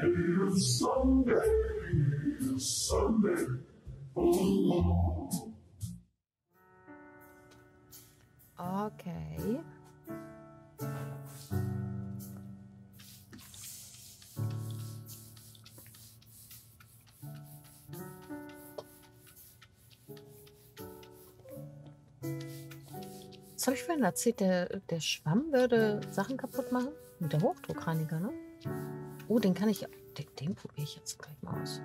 Okay. Was habe ich vorhin erzählt? Der Schwamm würde Sachen kaputt machen? Und der Hochdruckreiniger, ne? Oh, den kann ich... Den probiere ich jetzt gleich mal aus.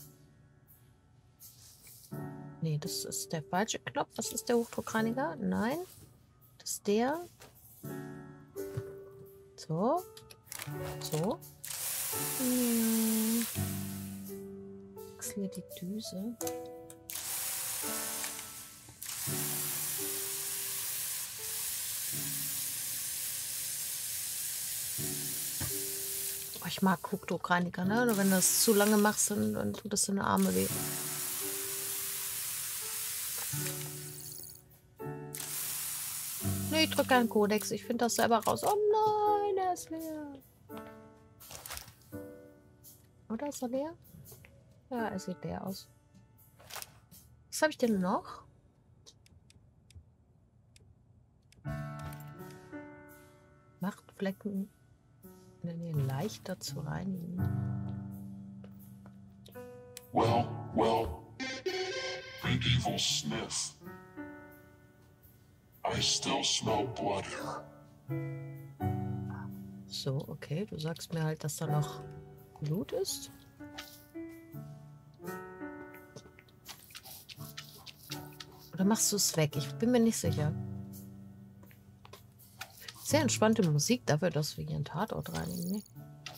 Nee, das ist der falsche Knopf. Was ist der Hochdruckreiniger? Nein. Das ist der. So. So. Wechsle die Düse. Oh, ich mag Hochdruckreiniger, ne? Oder wenn du das zu lange machst, dann tut das in den Arme weh. Nee, ich drücke keinen Kodex. Ich finde das selber raus. Oh nein, er ist leer. Oder ist er leer? Ja, er sieht leer aus. Was habe ich denn noch? Macht Flecken in der Nähe leichter zu reinigen. Well, medieval sniff. I still smell blood here. So, okay. Du sagst mir halt, dass da noch Blut ist. Oder machst du es weg? Ich bin mir nicht sicher. Sehr entspannte Musik dafür, dass wir hier einen Tatort reinigen. Ne?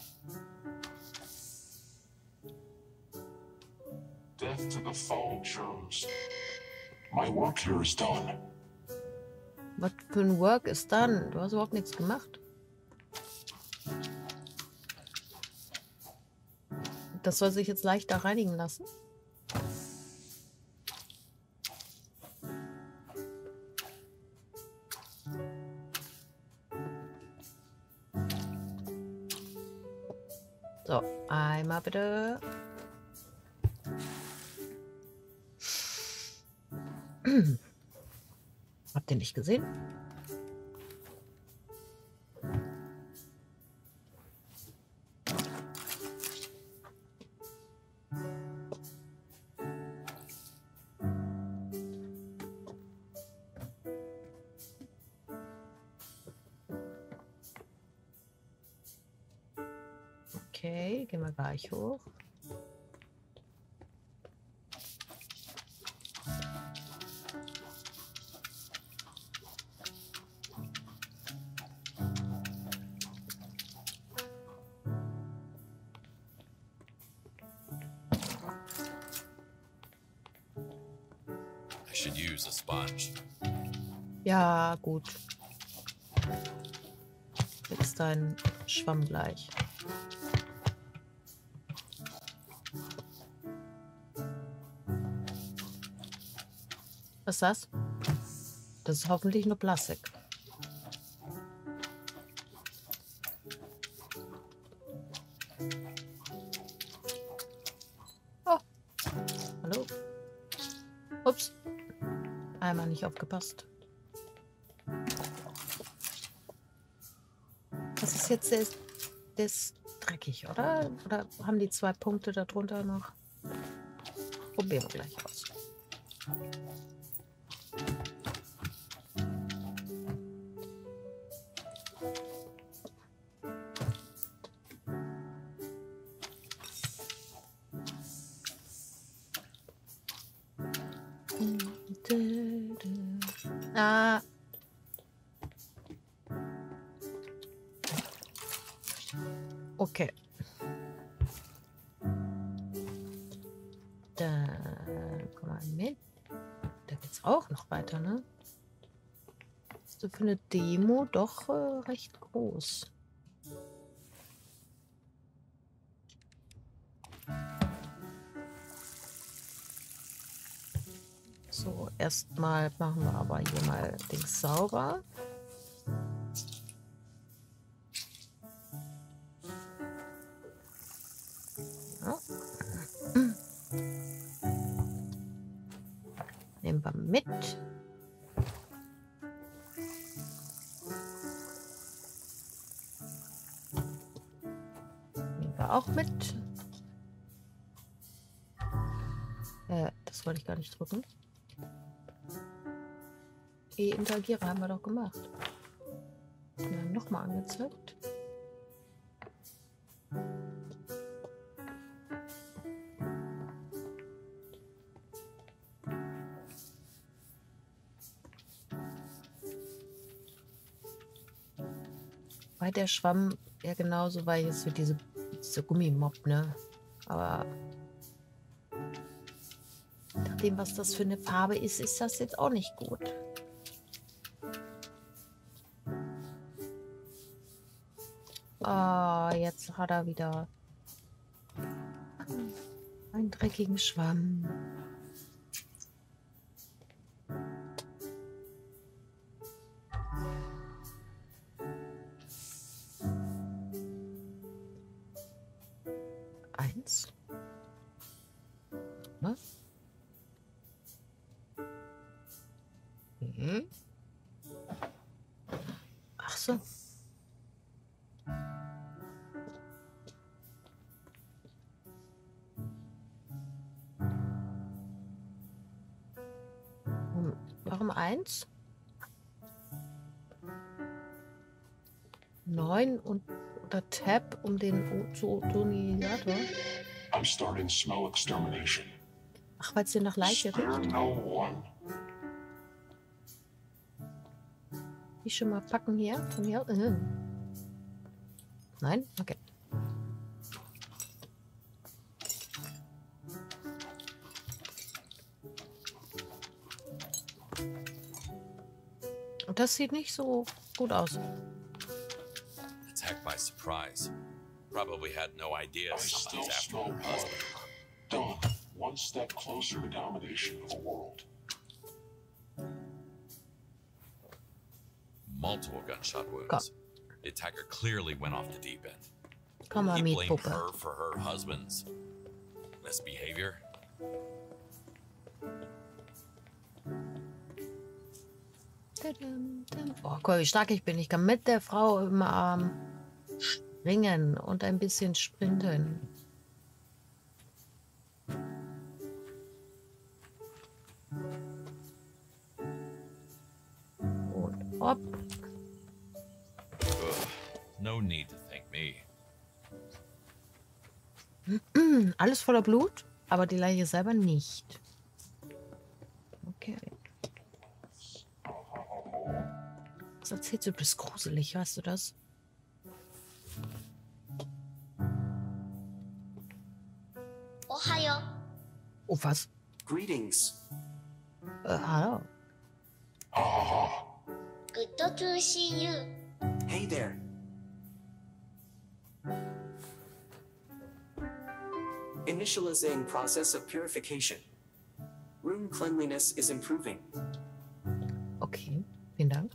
Death to the fallen germs. My work here is done. Was für ein Work ist dann? Du hast überhaupt nichts gemacht. Das soll sich jetzt leichter reinigen lassen. So, einmal bitte. Habt ihr nicht gesehen? Okay, gehen wir gleich hoch. I should use a sponge. Ja, gut. Jetzt dein Schwamm gleich. Was ist das? Das ist hoffentlich nur Plastik. Oh. Hallo? Ups. Einmal nicht aufgepasst. Das ist jetzt das dreckig, oder? Oder haben die 2 Punkte darunter noch? Probieren wir gleich aus. Ah. Okay. Dann komm mal mit. Da geht's auch noch weiter, ne? Ist für eine Demo doch recht groß. So, erstmal machen wir aber hier mal Dings sauber. Ja. Nehmen wir mit. Nehmen wir auch mit. Das wollte ich gar nicht drücken. Interagiere haben wir doch gemacht. Dann nochmal angezeigt. Weil der Schwamm ja genauso weich ist wie diese Gummimob, ne? Aber nachdem, was das für eine Farbe ist, ist das jetzt auch nicht gut. Ah, jetzt hat er wieder einen dreckigen Schwamm. Eins. Ne? Mhm. Ach so. Warum 1? 9 und oder Tab um den Ozonisator. I'm starting smell extermination. Ach, weil es dir nach Leiche Spare riecht. no one. Die schon mal packen hier. Von hier. Nein? Okay. Und das sieht nicht so gut aus. Attacked by surprise. Probably had no idea I someone still was after smell her blood. husband. Dawn, one step closer to domination of the world. Multiple gunshot wounds. The attacker clearly went off the deep end. Komm mal, He blamed Mietpuppe. her for her husband's misbehavior. Oh, guck, wie stark ich bin. Ich kann mit der Frau im Arm springen und ein bisschen sprinten. Und hopp. Ugh, no need to thank me. Alles voller Blut, aber die Leiche selber nicht. Okay. Was erzählst du? Du bist gruselig, weißt du das? Ohayo. Oh, was? Greetings. Hallo. Ah, Good to see you. Hey there. Initializing process of purification. Room cleanliness is improving. Okay, vielen Dank.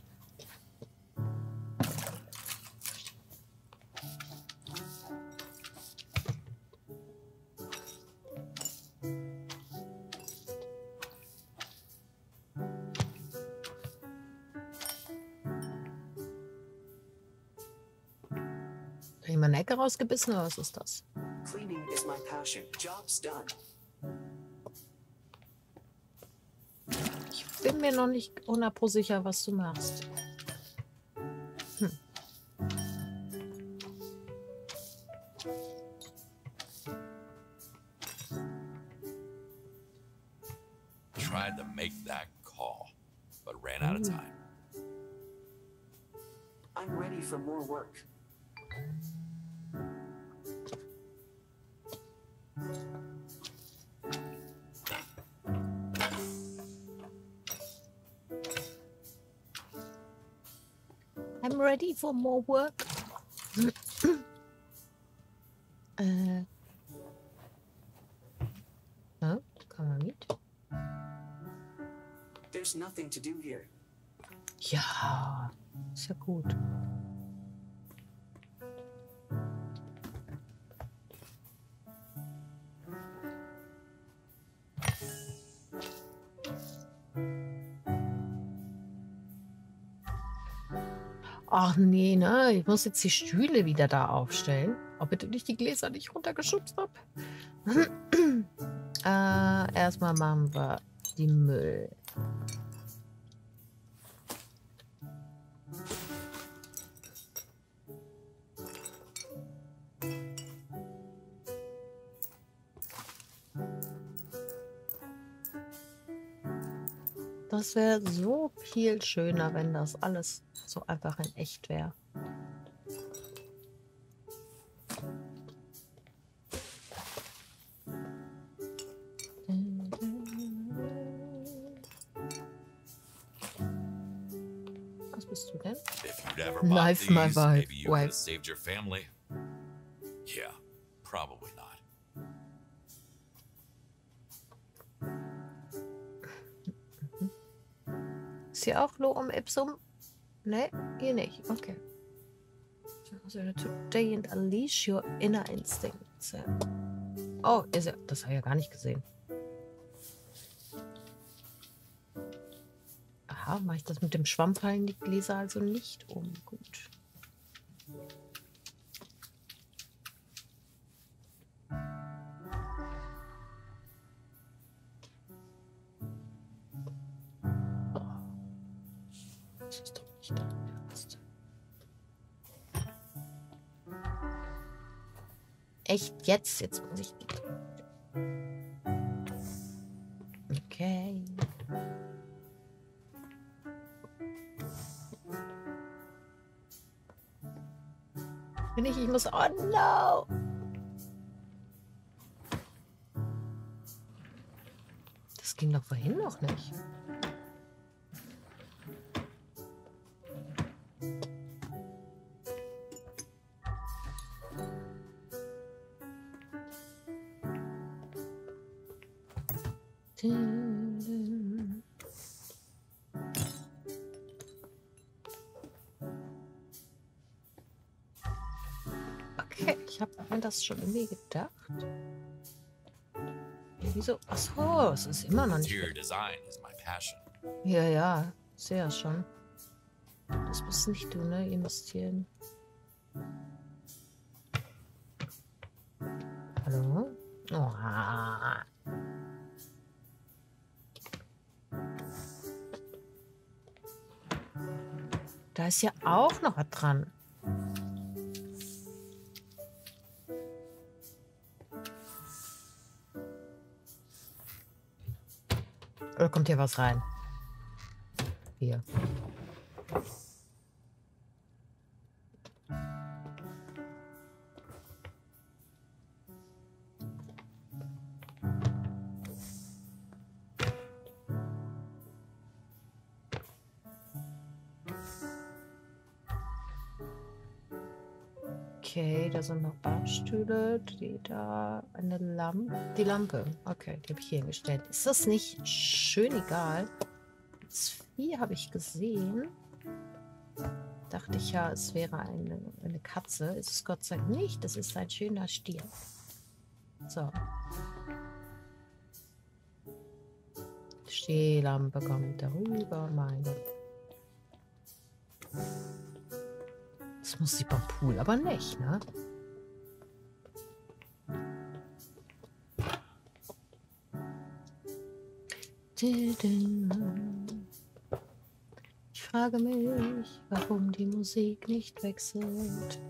Hat jemand eine Ecke rausgebissen oder was ist das? Cleaning is my passion. Job's done. Ich bin mir noch nicht 100% sicher, was du machst. Tried to make that call, but ran out of time. I'm ready for more work. I'm ready for more work. Oh, kann man mit? There's nothing to do here. Ja, ist ja gut. Ach nee, ne? Ich muss jetzt die Stühle wieder da aufstellen. Oh, bitte nicht die Gläser, die ich runtergeschubst habe. Erstmal machen wir die Müll. Das wäre so viel schöner, wenn das alles so einfach in echt wäre. Was bist du denn? If you'd ever Knife bought my these, wife. maybe you could have saved your family. Yeah, probably not. Ist hier auch Lorem Ipsum? Ne, hier nicht. Okay. So, today and unleash your inner instincts. Oh, ist ja, das habe ich ja gar nicht gesehen. Aha, mache ich das mit dem Schwamm fallen die Gläser also nicht um. Gut. Oh. Das ist doch nicht dein Ernst. Echt jetzt? Jetzt muss ich... Okay. Ich muss... Oh no! Das ging doch vorhin noch nicht. Okay, ich habe mir das schon irgendwie gedacht. Wieso? Achso, es ist immer noch nicht. Interior design is my passion. Ja, ja, sehr schon. Das bist nicht du, ne? Investieren. Hallo? Oh. Da ist ja auch noch was dran. Oder kommt hier was rein? Hier. Okay, da sind noch Barstühle, eine Lampe. Die Lampe, okay, die habe ich hier hingestellt. Ist das nicht schön egal? Das Vieh habe ich gesehen. Dachte ich ja, es wäre eine Katze. Ist es Gott sei Dank nicht. Das ist ein schöner Stier. So. Stehlampe kommt darüber, meine. Das muss sie beim Pool aber nicht, ne? Ich frage mich, warum die Musik nicht wechselt.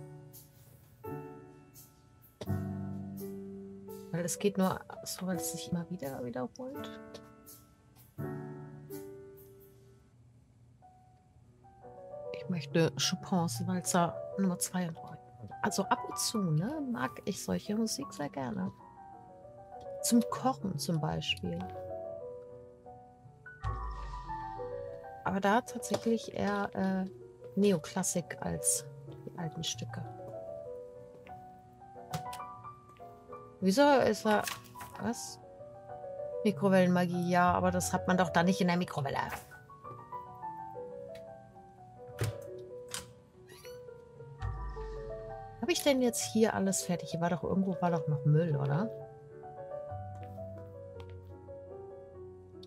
Weil es geht nur so, weil es sich immer wieder wiederholt. Ich möchte Chopins Walzer Nummer 2 und also ab und zu, ne, mag ich solche Musik sehr gerne. Zum Kochen zum Beispiel. Aber da tatsächlich eher Neoklassik als die alten Stücke. Wieso ist er... Was? Mikrowellenmagie, ja, aber das hat man doch da nicht in der Mikrowelle. Habe ich denn jetzt hier alles fertig? Hier war doch irgendwo noch Müll, oder?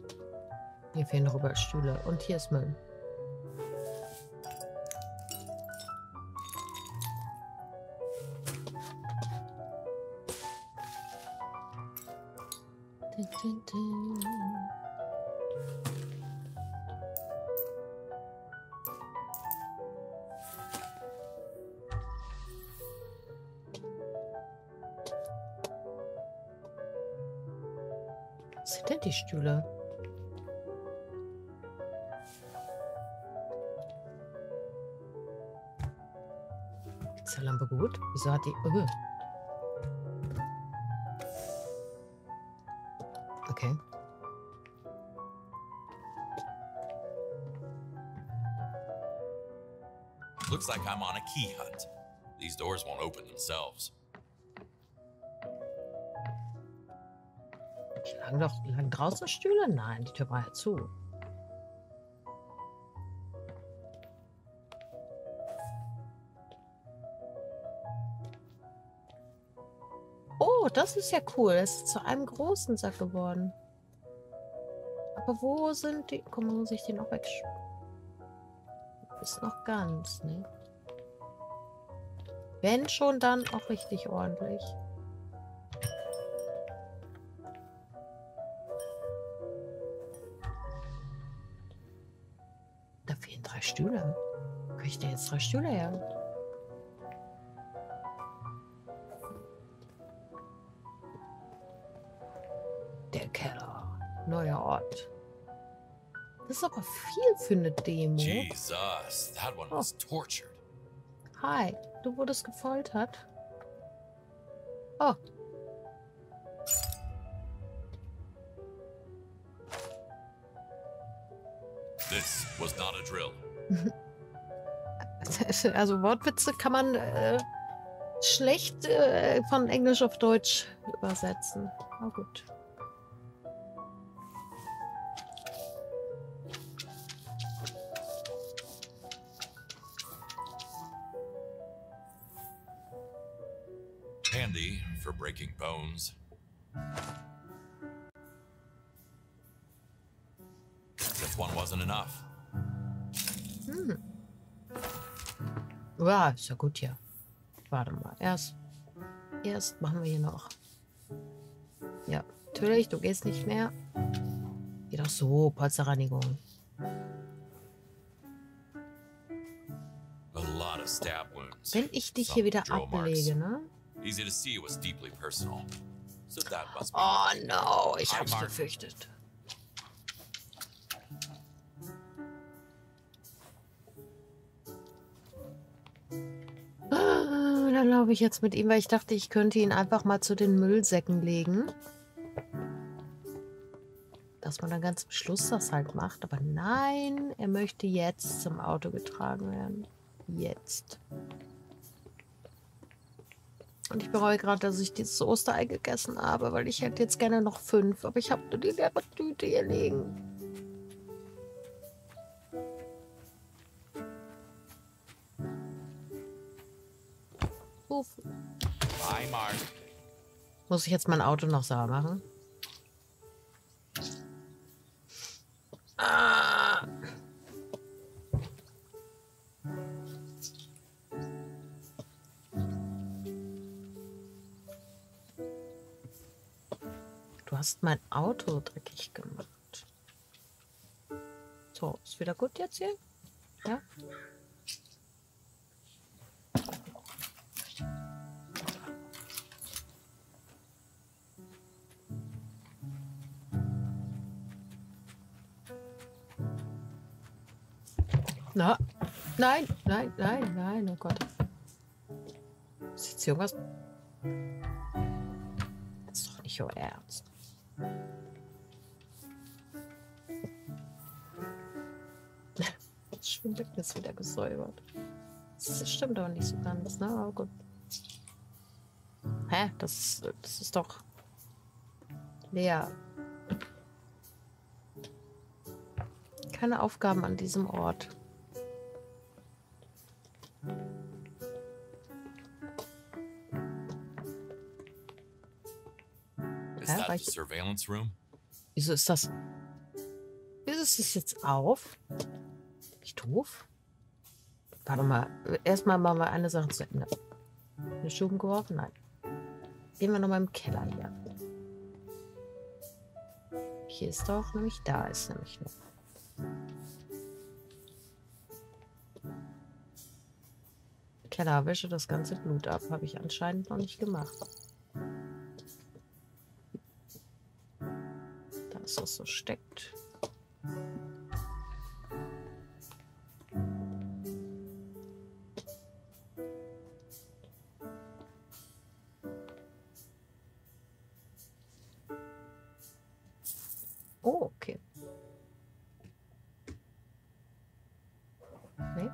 Hier fehlen noch überall Stühle. Und hier ist Müll. Was sind denn die Stühle? Ist die Lampe gut? Wieso hat die... Okay. Looks like I'm on a key hunt. These doors won't open themselves. Lagen draußen Stühle? Nein, die Tür war ja zu. Oh, das ist ja cool. Es ist zu einem großen Sack geworden. Aber wo sind die... Guck mal, muss ich den noch weg... Ist noch ganz, ne? Wenn schon, dann auch richtig ordentlich. Da fehlen 3 Stühle. Wo kriege ich denn jetzt 3 Stühle her? Der Keller. Neuer Ort. Das ist aber viel für eine Demo. Jesus, that one was tortured. Hi, du wurdest gefoltert. Oh. This was not a drill. Also Wortwitze kann man schlecht von Englisch auf Deutsch übersetzen. Oh gut. Handy for breaking bones. This one wasn't enough. Ja, ist ja gut hier. Warte mal. Erst machen wir hier noch. Ja, natürlich, du gehst nicht mehr. Geh doch so, Polsterreinigung. A lot of stab wounds. Wenn ich dich Some hier wieder drill marks. ablege, ne? Easy to see it was deeply personal. So that must be. Oh no, ich Hi, hab's Mark. befürchtet. Dann laufe ich jetzt mit ihm, weil ich dachte, ich könnte ihn einfach mal zu den Müllsäcken legen. Dass man dann ganz am Schluss das halt macht. Aber nein, er möchte jetzt zum Auto getragen werden. Jetzt. Und ich bereue gerade, dass ich dieses Osterei gegessen habe, weil ich hätte jetzt gerne noch 5. Aber ich habe nur die leere Tüte hier liegen. Uff. Bye, Mark. Muss ich jetzt mein Auto noch sauber machen? Ah. Du hast mein Auto dreckig gemacht. So, ist wieder gut jetzt hier? Ja? Na, nein, nein, nein, nein, oh Gott. Ist jetzt irgendwas? Das ist doch nicht so ernst. Das Schwimmbecken ist wieder gesäubert. Das stimmt aber nicht so ganz, ne? Aber gut. Hä? Das ist doch leer. Keine Aufgaben an diesem Ort. Is Ja, that weil the ich- surveillance room? Wieso ist das? Wieso ist das jetzt auf? Ich doof? Warte mal. Erstmal machen wir eine Sache zu Ende. Eine Schuben geworfen? Nein. Gehen wir nochmal im Keller hier. Hier ist doch nämlich, da ist nämlich noch. Keller, wische das ganze Blut ab. Habe ich anscheinend noch nicht gemacht. Da ist das so steckt. Oh, okay. Nee.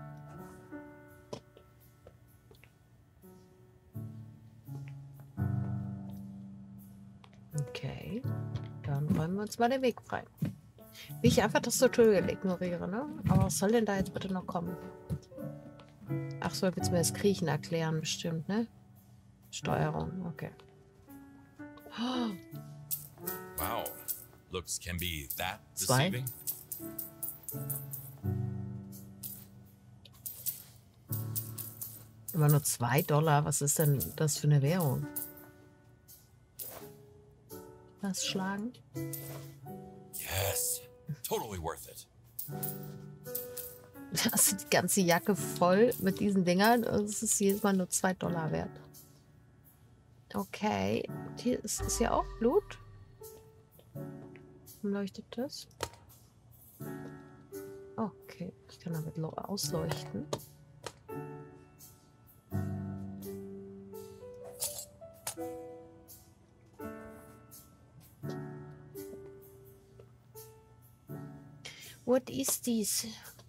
Okay. Dann räumen wir uns mal den Weg frei. Wie ich einfach das Tutorial ignoriere, ne? Aber was soll denn da jetzt bitte noch kommen? Ach so, willst du mir das Kriechen erklären, bestimmt, ne? Steuerung, okay. Oh, Wow. Looks can be that Zwei. deceiving. immer nur $2. Was ist denn das für eine Währung? Was schlagen? Yes. Totally worth it. Hast du die ganze Jacke voll mit diesen Dingern? Es ist jedes Mal nur $2 wert. Okay. Hier ist ja auch Blut. Leuchtet das? Okay. Ich kann damit ausleuchten. What is this?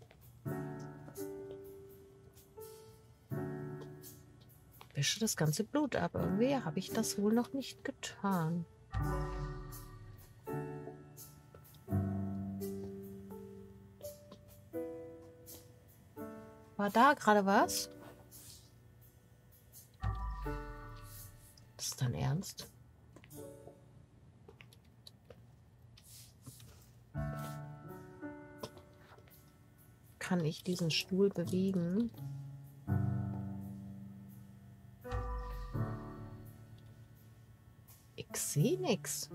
Wische das ganze Blut ab. Irgendwie habe ich das wohl noch nicht getan. War da gerade was? Das ist dein Ernst? Kann ich diesen Stuhl bewegen? Ich sehe nichts.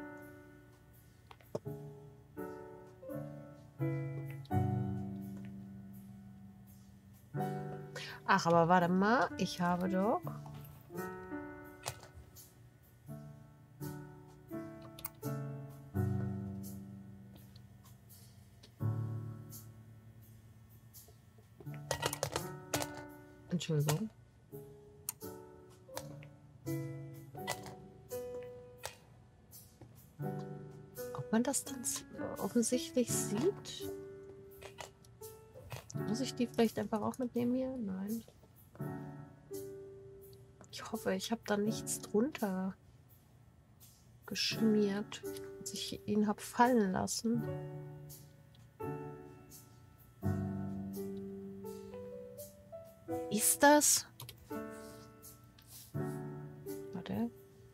Ach, aber warte mal, ich habe doch... Entschuldigung. Ob man das dann offensichtlich sieht? Muss ich die vielleicht einfach auch mitnehmen hier? Nein. Ich hoffe, ich habe da nichts drunter geschmiert, als ich ihn habe fallen lassen. Ist das? Warte.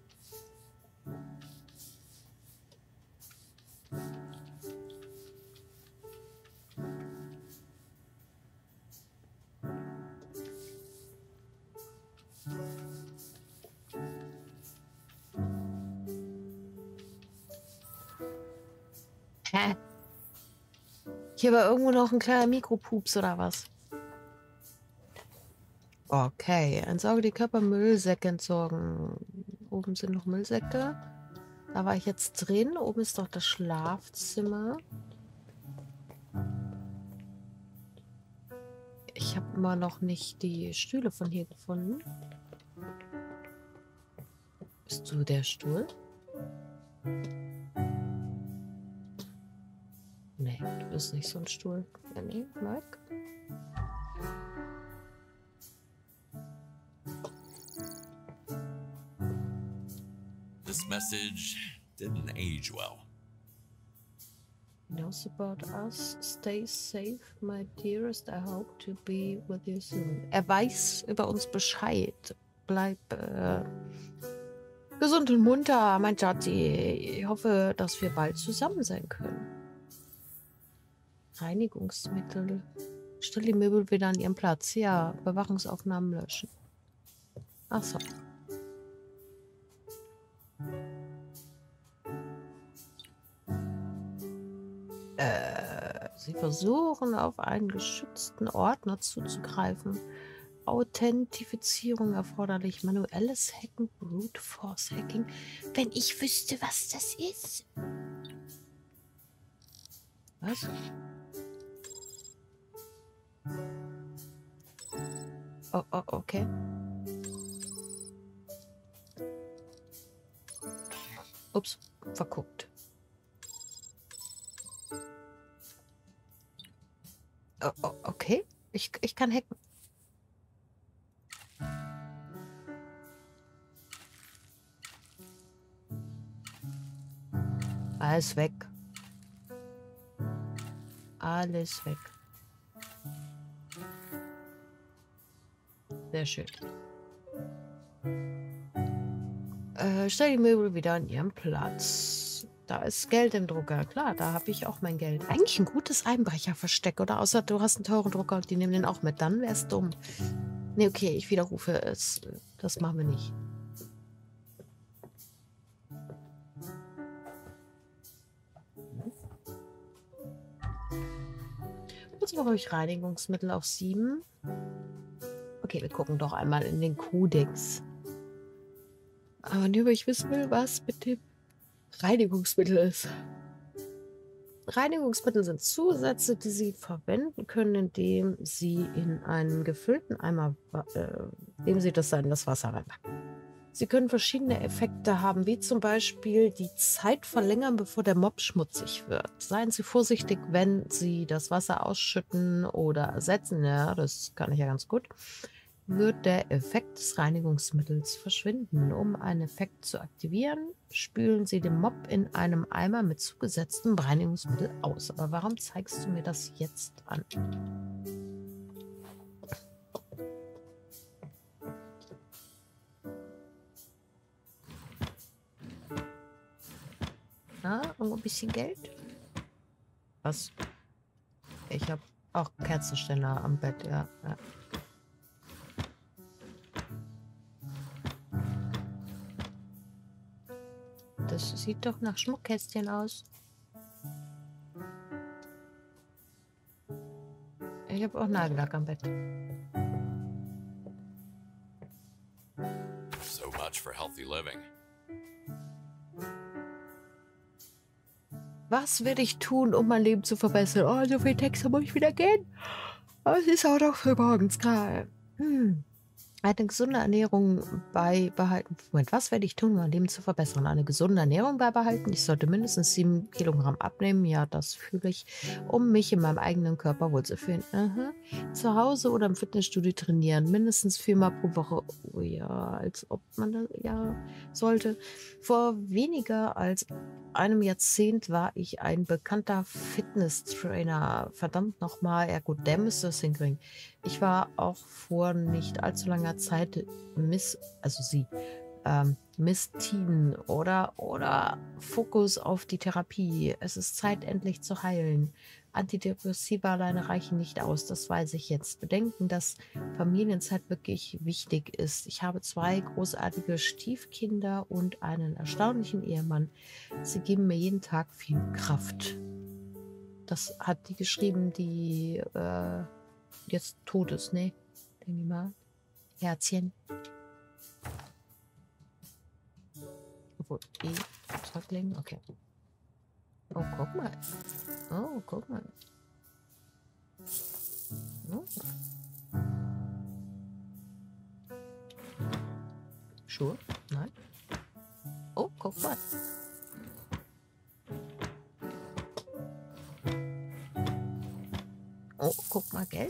Hä? Hier war irgendwo noch ein kleiner Mikropups oder was? Okay, entsauge die Körpermüllsäcke entsorgen. Oben sind noch Müllsäcke. Da war ich jetzt drin. Oben ist doch das Schlafzimmer. Ich habe immer noch nicht die Stühle von hier gefunden. Bist du der Stuhl? Nee, du bist nicht so ein Stuhl. Ja, nee, Mike. This message didn't age well. Knows about us. Stay safe, my dearest. I hope to be with you soon. Er weiß über uns Bescheid. Bleib gesund und munter, mein Schatzi. Ich hoffe, dass wir bald zusammen sein können. Reinigungsmittel. Stell die Möbel wieder an ihren Platz. Ja, Bewachungsaufnahmen löschen. Ach so. versuchen, auf einen geschützten Ordner zuzugreifen. Authentifizierung erforderlich. Manuelles Hacken, Brute Force Hacking. Wenn ich wüsste, was das ist. Was? Oh, okay. Ups, verguckt. Okay. Ich kann hacken. Alles weg. Alles weg. Sehr schön. Stell die Möbel wieder an ihren Platz. Da ist Geld im Drucker. Klar, da habe ich auch mein Geld. Eigentlich ein gutes Einbrecherversteck, oder? Außer du hast einen teuren Drucker und die nehmen den auch mit. Dann wäre es dumm. Nee, okay, ich widerrufe es. Das machen wir nicht. Jetzt brauche ich Reinigungsmittel auf 7. Okay, wir gucken doch einmal in den Kodex. Aber nur, weil ich wissen will, was mit dem Reinigungsmittel ist. Reinigungsmittel sind Zusätze, die Sie verwenden können, indem Sie in einen gefüllten Eimer, indem Sie das in das Wasser reinpacken. Sie können verschiedene Effekte haben, wie zum Beispiel die Zeit verlängern, bevor der Mob schmutzig wird. Seien Sie vorsichtig, wenn Sie das Wasser ausschütten oder ersetzen. Ja, das kann ich ja ganz gut. Wird der Effekt des Reinigungsmittels verschwinden. Um einen Effekt zu aktivieren, spülen Sie den Mob in einem Eimer mit zugesetztem Reinigungsmittel aus. Aber warum zeigst du mir das jetzt an? Na, irgendwo ein bisschen Geld? Was? Ich habe auch Kerzenständer am Bett, ja. Das sieht doch nach Schmuckkästchen aus. Ich habe auch Nagellack am Bett. So much for healthy living. Was werde ich tun, um mein Leben zu verbessern? Oh, so viel Text muss ich wieder gehen. Aber es ist auch noch für morgens gerade. Eine gesunde Ernährung beibehalten. Moment, was werde ich tun, um mein Leben zu verbessern? Eine gesunde Ernährung beibehalten. Ich sollte mindestens 7 Kilogramm abnehmen. Ja, das fühle ich, um mich in meinem eigenen Körper wohlzufühlen. Zu Hause oder im Fitnessstudio trainieren. Mindestens 4-mal pro Woche. Oh ja, als ob man das ja sollte. Vor weniger als einem Jahrzehnt war ich ein bekannter Fitnesstrainer. Verdammt nochmal. Ja gut, der müsste es hinkriegen. Ich war auch vor nicht allzu langer Zeit Miss Teen oder Fokus auf die Therapie. Es ist Zeit, endlich zu heilen. Antidepressiva alleine reichen nicht aus, das weiß ich jetzt. Bedenken, dass Familienzeit wirklich wichtig ist. Ich habe 2 großartige Stiefkinder und einen erstaunlichen Ehemann. Sie geben mir jeden Tag viel Kraft. Das hat die geschrieben, die jetzt tot ist, ne? Denke ich mal. Herzchen. Obwohl, zurücklegen, okay. Oh, guck mal. Oh, guck mal. Oh. Schuhe? Nein. Oh, guck mal. Oh, guck mal, Geld.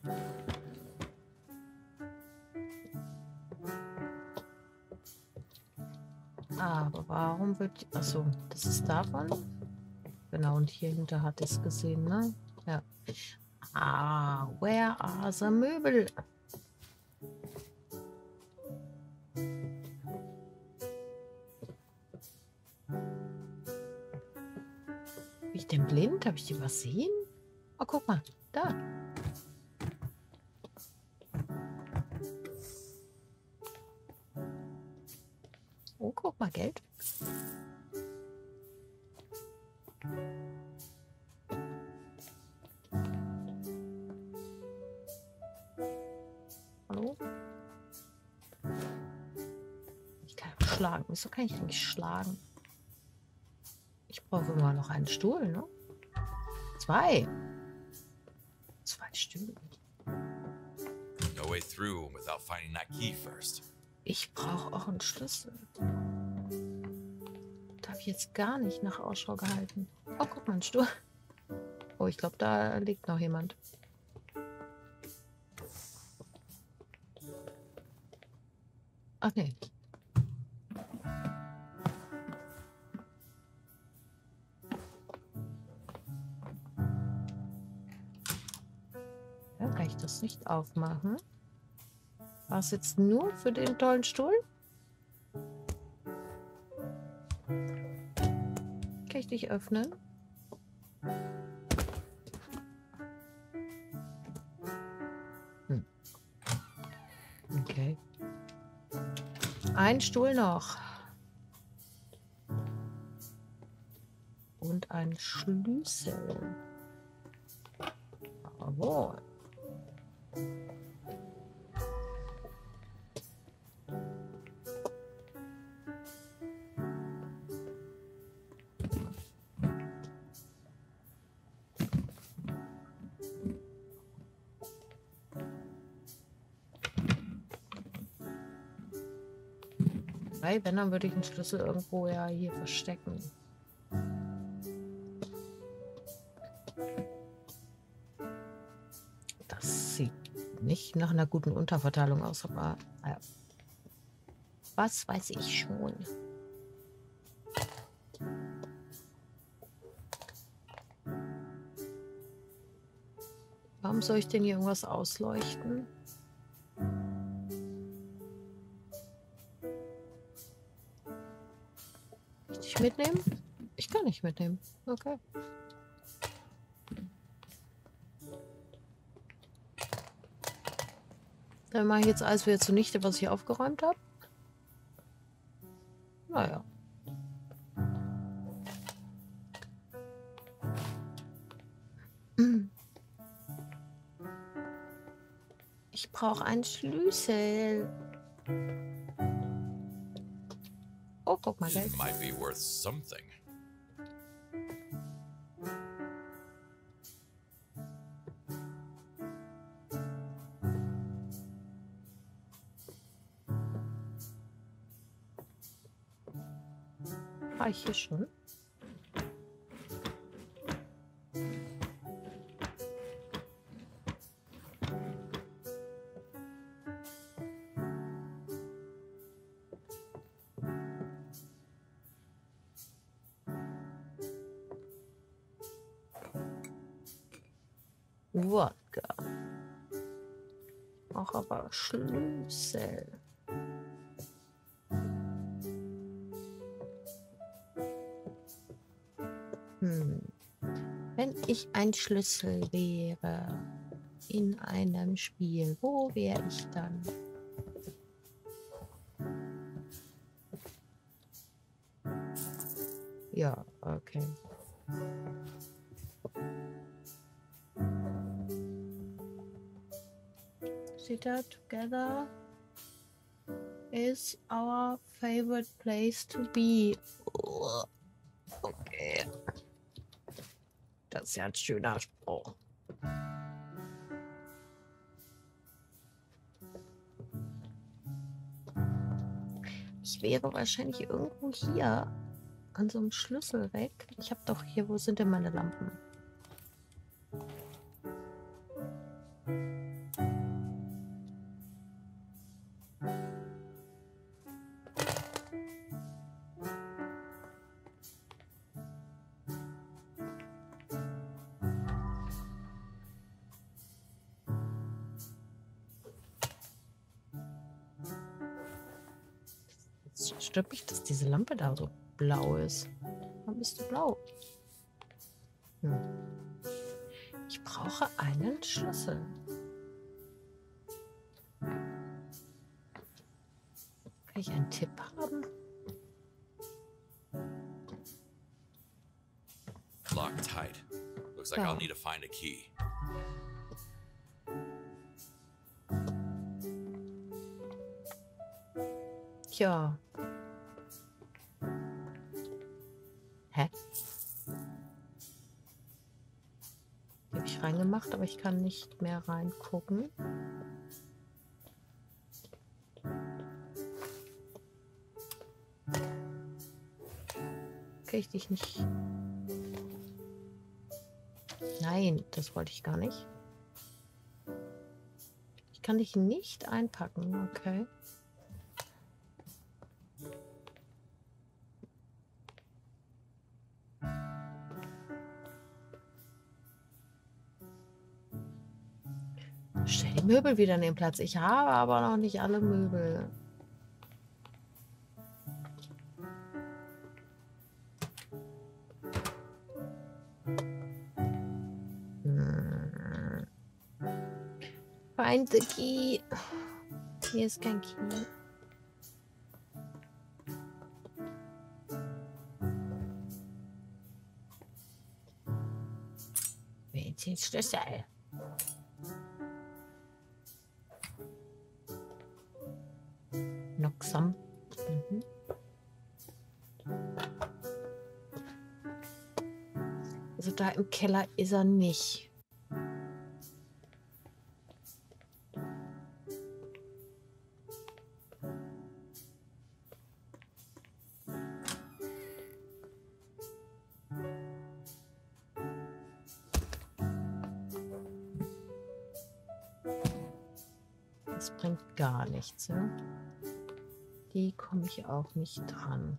Aber warum wird... Achso, das ist davon? Genau, und hier hinter hat es gesehen, ne? Ja. Ah, where are the Möbel? Bin ich denn blind? Habe ich die übersehen? Oh, guck mal, da. Oh, guck mal, Geld. schlagen. Wieso kann ich nicht schlagen? Ich brauche immer noch einen Stuhl, ne? 2. 2 Stühle. No way through without finding that key first. Ich brauche auch einen Schlüssel. Da habe ich jetzt gar nicht nach Ausschau gehalten. Oh, guck mal, ein Stuhl. Oh, ich glaube, da liegt noch jemand. Ach nee. Ja, kann ich das nicht aufmachen? War es jetzt nur für den tollen Stuhl? Kann ich dich öffnen? Okay. Ein Stuhl noch. Und ein Schlüssel. Jawohl. Wenn, dann würde ich den Schlüssel irgendwo ja hier verstecken. Das sieht nicht nach einer guten Unterverteilung aus, aber naja. Was weiß ich schon. Warum soll ich denn hier irgendwas ausleuchten? Mitnehmen? Ich kann nicht mitnehmen. Okay. Dann mache ich jetzt alles wieder zunichte, was ich aufgeräumt habe. Naja. Ich brauche einen Schlüssel. Oh, guck mal, Geld. It might be worth something. War ich hier schon? Wodka. Auch aber Schlüssel. Wenn ich ein Schlüssel wäre in einem Spiel, wo wäre ich dann? Ja, okay. Sita together is our favorite place to be. Okay. Das ist ja ein schöner Spruch. Ich wäre wahrscheinlich irgendwo hier an so einem Schlüssel weg. Ich habe doch hier, wo sind denn meine Lampen? Es stört mich, dass diese Lampe da so blau ist. Warum bist du blau? Ich brauche einen Schlüssel. Kann ich einen Tipp haben? Locked tight. Looks like I'll need to find a key. Tja. Hä? Die habe ich reingemacht, aber ich kann nicht mehr reingucken. Kann ich dich nicht... Nein, das wollte ich gar nicht. Ich kann dich nicht einpacken, okay. Stell die Möbel wieder an den Platz. Ich habe aber noch nicht alle Möbel. Find the key. Hier ist kein Key. Den Schlüssel. Noxam. Mhm. Also da im Keller ist er nicht. Das bringt gar nichts, ja? Die komme ich auch nicht dran.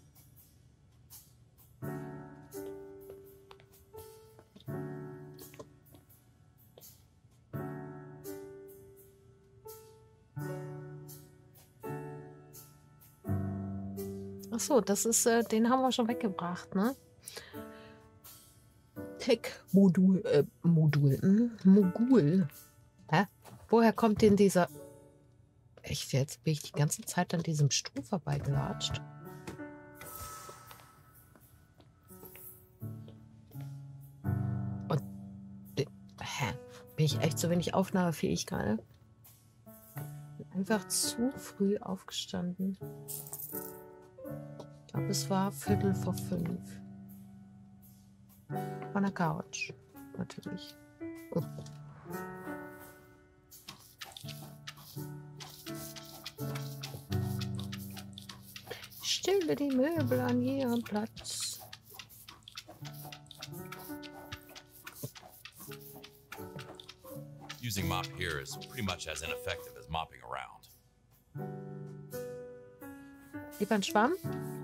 Ach so, das ist, den haben wir schon weggebracht, ne? Tech-Modul, Mogul. Hä? Woher kommt denn dieser... Echt, jetzt bin ich die ganze Zeit an diesem Stuhl vorbeigelatscht. Und... Hä? Bin ich echt so wenig aufnahmefähig gerade? Einfach zu früh aufgestanden. Ich glaube, es war 4:45. Von der Couch. Natürlich. Oh. Stelle die Möbel an ihren Platz. Using mop here is pretty much as ineffective as mopping around. Lieber ein Schwamm?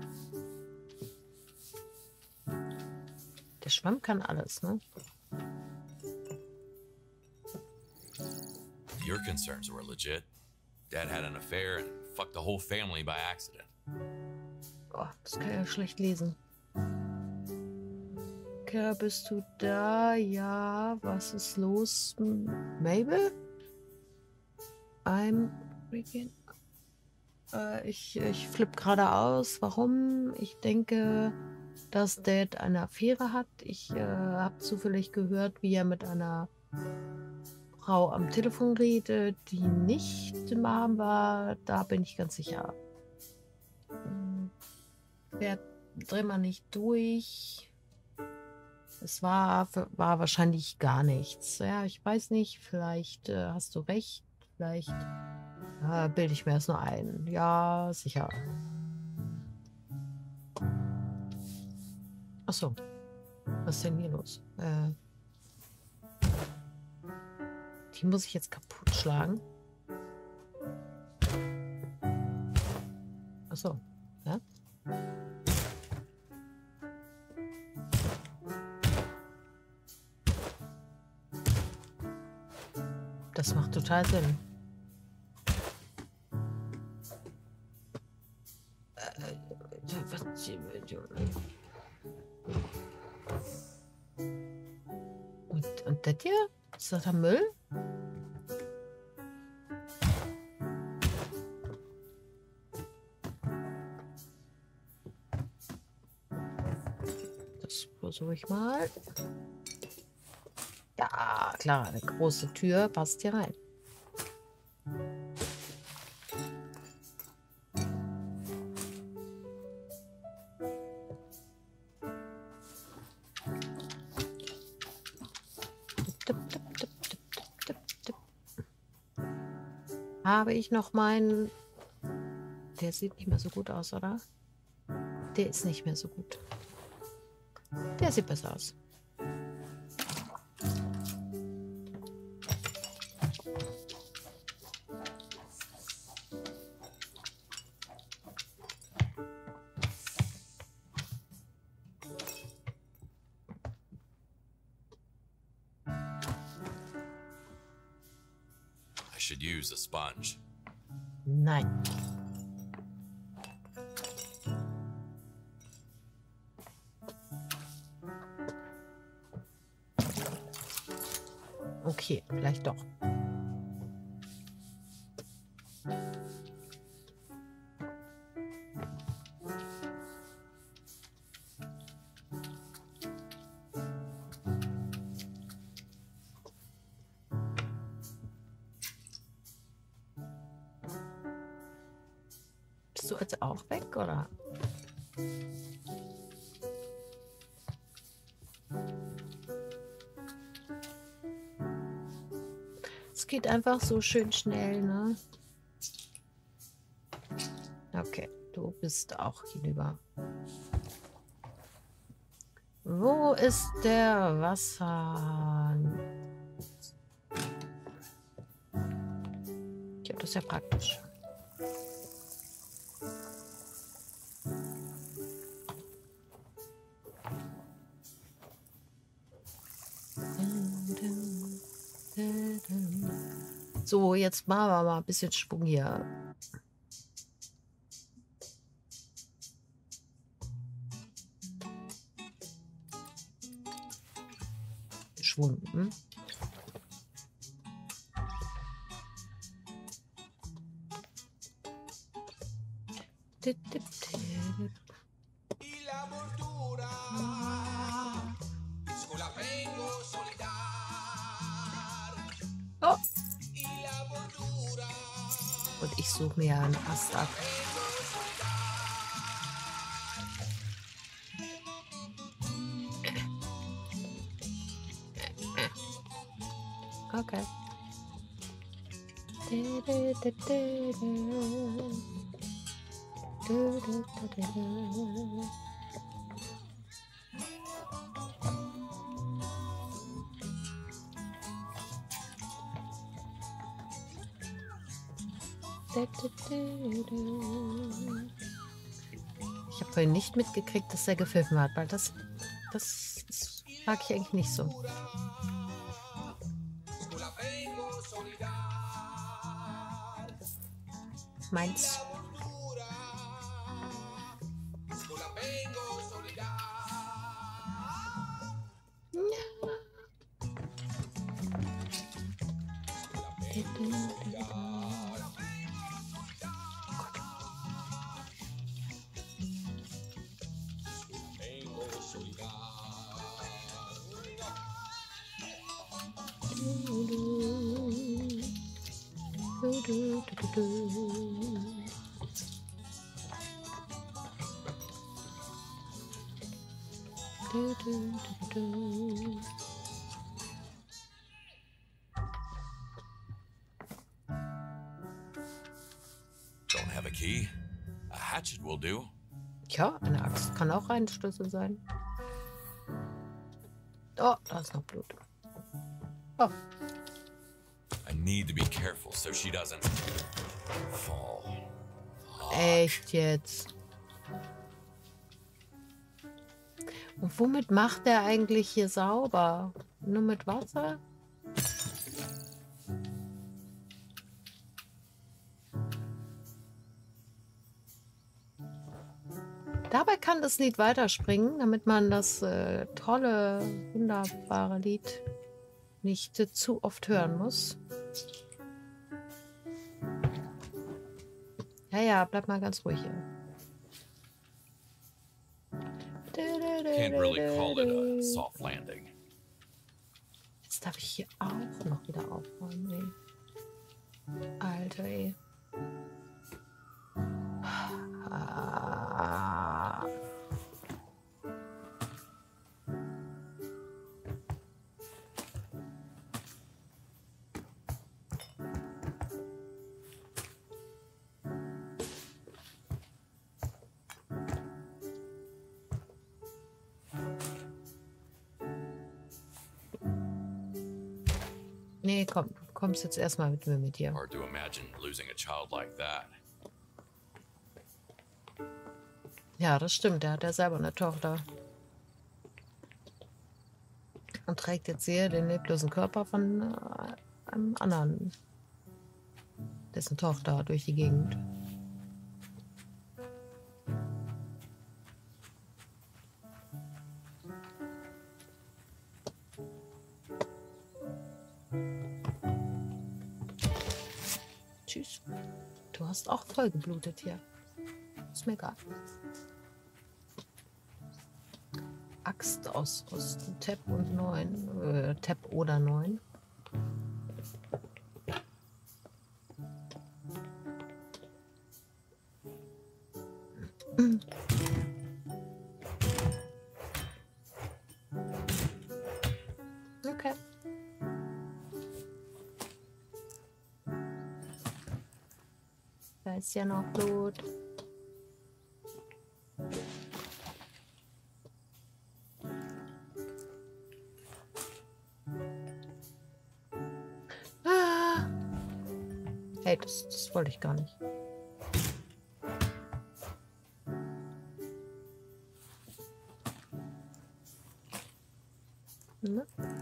Der Schwamm kann alles, ne? Your concerns were legit. Dad had an affair and fucked the whole family by accident. Oh, das kann ich ja schlecht lesen. Okay, bist du da? Ja, was ist los? Mabel? I'm freaking... ich flippe gerade aus. Warum? Ich denke, dass Dad eine Affäre hat. Ich habe zufällig gehört, wie er mit einer Frau am Telefon redet, die nicht im Arm war. Da bin ich ganz sicher. Dreh mal nicht durch. Es war wahrscheinlich gar nichts. Ja, ich weiß nicht. Vielleicht hast du recht. Vielleicht bilde ich mir das nur ein. Ja, sicher. Achso. Was ist denn hier los? Die muss ich jetzt kaputt schlagen. Achso. Ja? Das macht total Sinn. Und das hier? Ist das der Müll? Das versuche ich mal. Ja, klar, eine große Tür passt hier rein. Habe ich noch meinen... Der sieht nicht mehr so gut aus, oder? Der ist nicht mehr so gut. Der sieht besser aus. I should use a sponge. Nein. Okay, vielleicht doch. Bist du jetzt auch weg, oder? Es geht einfach so schön schnell, ne? Okay, du bist auch hinüber. Wo ist der Wasserhahn? Ja, das ist ja praktisch. So, jetzt machen wir mal ein bisschen Schwung hier. Schwung. Hm? Oh. Und ich suche mir einen Ast ab. Okay. Ich habe vorhin nicht mitgekriegt, dass er gepfiffen hat, weil das mag ich eigentlich nicht so. Meins. Don't have a key? A hatchet will do. Tja, eine Axt kann auch ein Schlüssel sein. Oh, da ist noch Blut. Oh. I need to be careful so she doesn't fall. Echt jetzt? Und womit macht er eigentlich hier sauber? Nur mit Wasser? Dabei kann das Lied weiterspringen, damit man das tolle, wunderbare Lied nicht zu oft hören muss. Ja, ja, bleib mal ganz ruhig hier. Can't really call it a soft landing. Jetzt darf ich hier auch noch wieder aufräumen. Nee. Alter, ey. Ah. Nee, komm, du kommst jetzt erstmal mit mir mit dir. Hard to imagine losing a child like that. Ja, das stimmt. Der hat ja selber eine Tochter. Und trägt jetzt hier den leblosen Körper von einem anderen, dessen Tochter, durch die Gegend. Tschüss. Du hast auch voll geblutet hier. Ist mir egal. Axt ausrüsten. Tab und 9. Tab oder 9. Okay. Da ist ja noch Blut. Hey, das wollte ich gar nicht. Ne?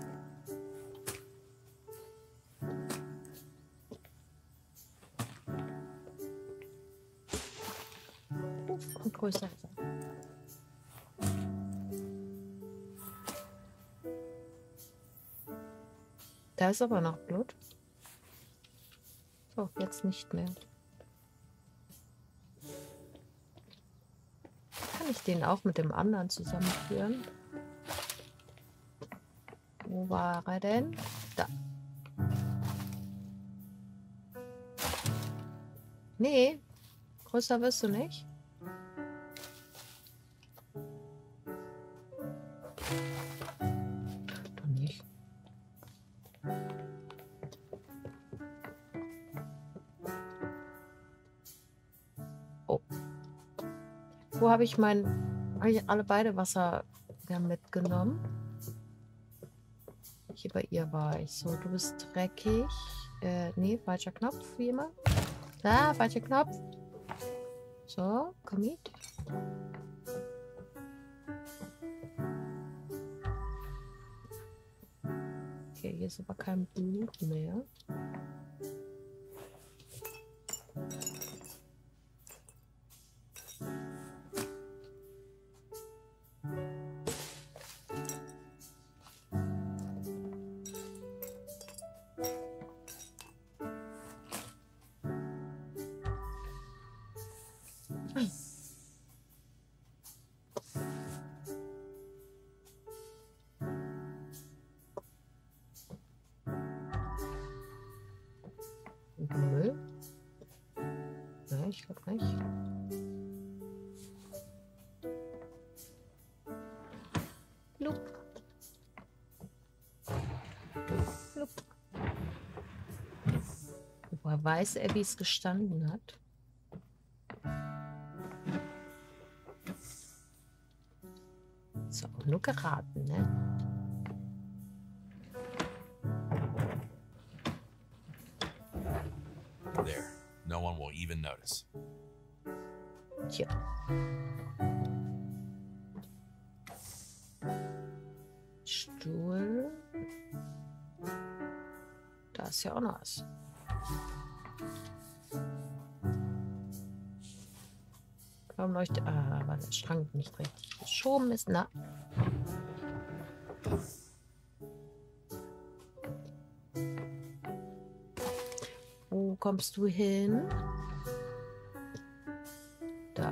Und größer. Da ist aber noch Blut. So, jetzt nicht mehr. Kann ich den auch mit dem anderen zusammenführen? Wo war er denn? Da. Nee, größer wirst du nicht. Doch nicht. Oh. Wo habe ich habe ich alle beide Wasser mitgenommen? Hier bei ihr war ich. So, du bist dreckig. Nee, falscher Knopf, wie immer. Da, falscher Knopf. So, komm mit. Okay, hier ist aber kein Blut mehr. Müll? Nein, ich glaube nicht. Blub. Blub. Woher weiß er, wie es gestanden hat? Ist auch nur geraten, ne? There. No one will even notice. Tja. Stuhl. Da ist ja auch noch was. Warum leuchtet... Ah, weil der Schrank nicht richtig geschoben ist. Na. Wo kommst du hin? Da.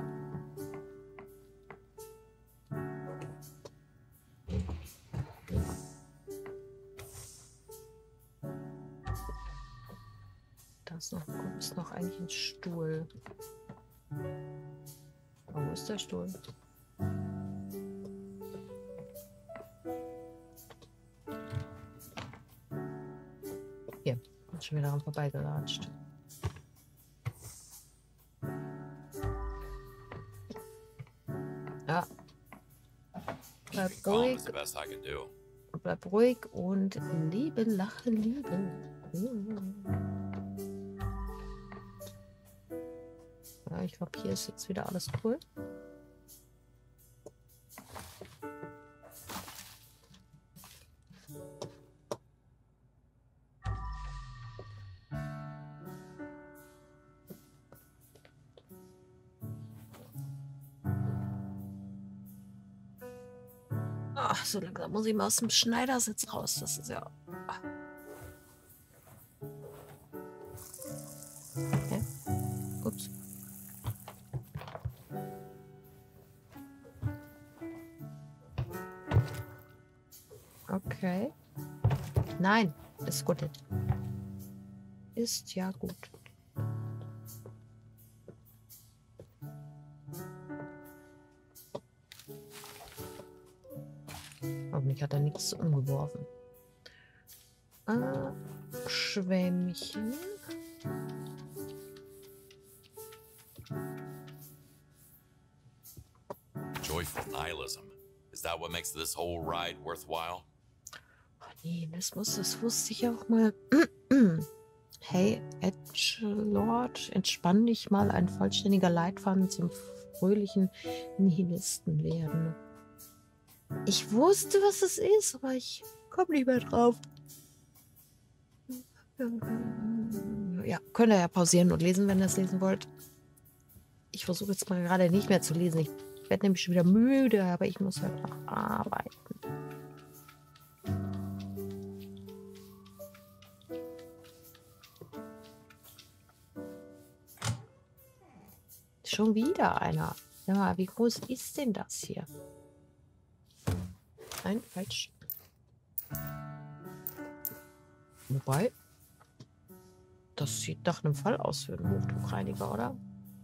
Ist noch eigentlich ein Stuhl. Oh, wo ist der Stuhl? Hier, bin schon wieder dran vorbeigelatscht. Ja. Bleib Calm ruhig. is the best I can do. bleib ruhig und lebe, lache, liebe. Ja, ich glaube, hier ist jetzt wieder alles cool. Ach, so langsam muss ich mal aus dem Schneidersitz raus. Das ist ja... Okay. Ups. Okay. Nein, ist gut. Ist ja gut. Hoffentlich hat er nichts umgeworfen. Schwämmchen. Joyful nihilism. Is that what makes this whole ride worthwhile? Oh nee, das wusste ich auch mal. Hey, Edgelord, entspann dich mal. Ein vollständiger Leitfaden zum fröhlichen Nihilisten werden. Ich wusste, was es ist, aber ich komme nicht mehr drauf. Ja, könnt ihr ja pausieren und lesen, wenn ihr es lesen wollt. Ich versuche jetzt mal gerade nicht mehr zu lesen. Ich werde nämlich schon wieder müde, aber ich muss halt noch arbeiten. Schon wieder einer. Ja, wie groß ist denn das hier? Nein, falsch. Wobei, das sieht nach einem Fall aus für einen Hochdruckreiniger, oder?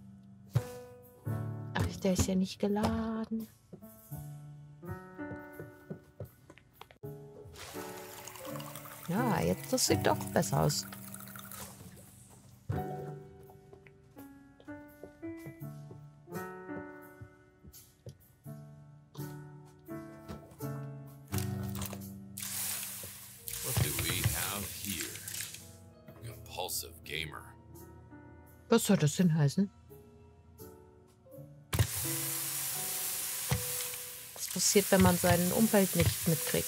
Ach, der ist ja nicht geladen. Ja, jetzt, das sieht doch besser aus. Gamer. Was soll das denn heißen? Was passiert, wenn man sein Umfeld nicht mitkriegt?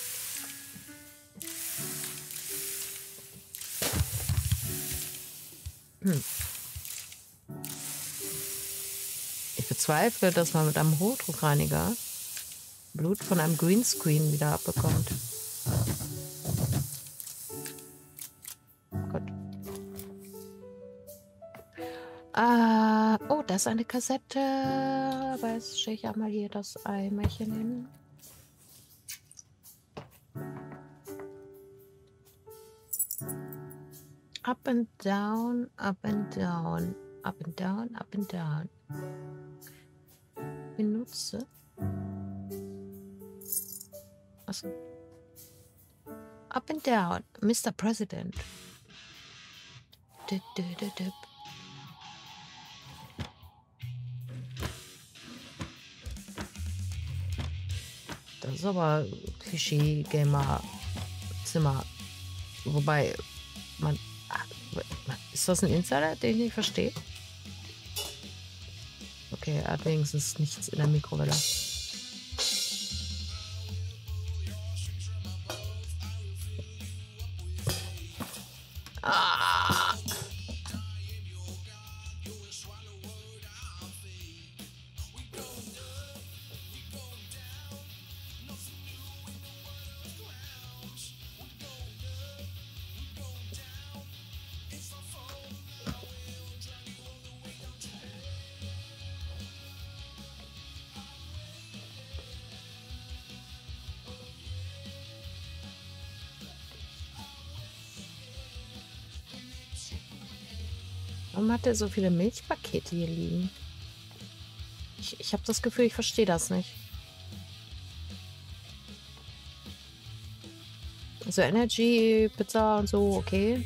Ich bezweifle, dass man mit einem Hochdruckreiniger Blut von einem Greenscreen wieder abbekommt. Oh, das ist eine Kassette. Aber jetzt stelle ich einmal hier das Eimerchen hin. Up and down, up and down, up and down, up and down. Benutze. Achso. Up and down, Mr. President. Das ist aber Klischee-Gamer-Zimmer. Wobei, ist das ein Insider, den ich nicht verstehe? Okay, er hat wenigstens nichts in der Mikrowelle. Warum hat er so viele Milchpakete hier liegen? Ich habe das Gefühl, ich verstehe das nicht. Also Energy, Pizza und so, okay.